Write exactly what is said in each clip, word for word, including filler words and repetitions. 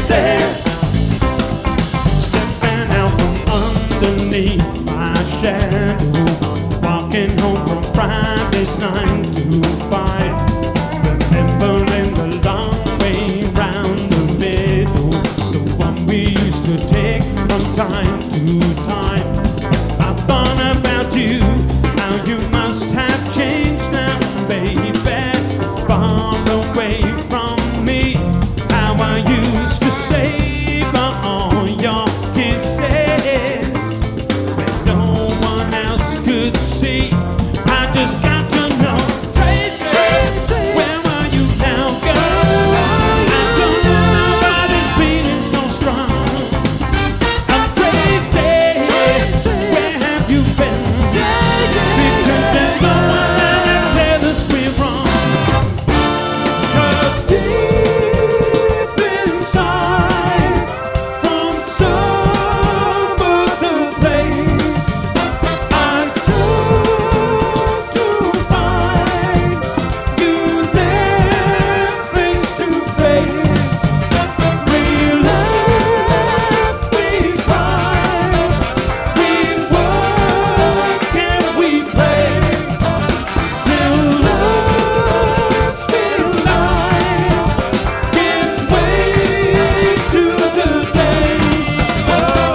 Tracie, stepping out from underneath my shadow, walking home from Friday's nine to five, remembering the long way round the middle, the one we used to take from time to time. I thought about you, how you must have changed now, baby, far away from me, how I used to savor all your kisses when no one else could see. I just got to know, Tracie, where are you now, girl? I don't know why this feeling so strong. I'm crazy, where have you been? Because there's no one that can tell us we're wrong. 'Cause deep inside, from some other place, I took to find you there face to face. We laughed, we cried, we worked and we played till lost in life gives way to the day. Oh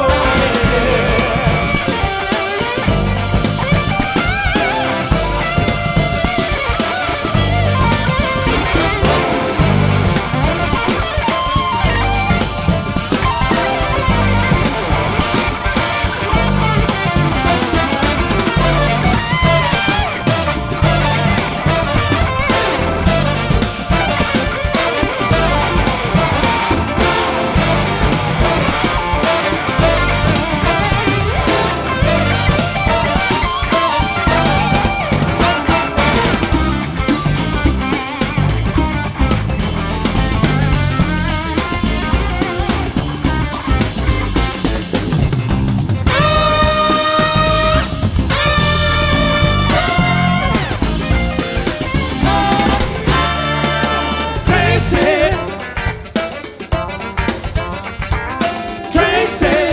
Tracie, Tracie,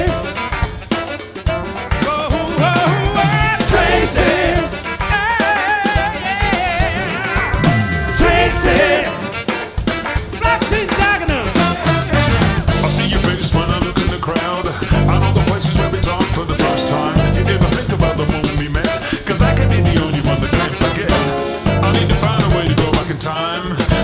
oh, oh, oh, Tracie, yeah, Tracie, Black Teen Diagonal. I see your face when I look in the crowd. I know the places where we talked for the first time. You ever think about the moment we met? 'Cause I can be the only one that can't forget. I need to find a way to go back in time.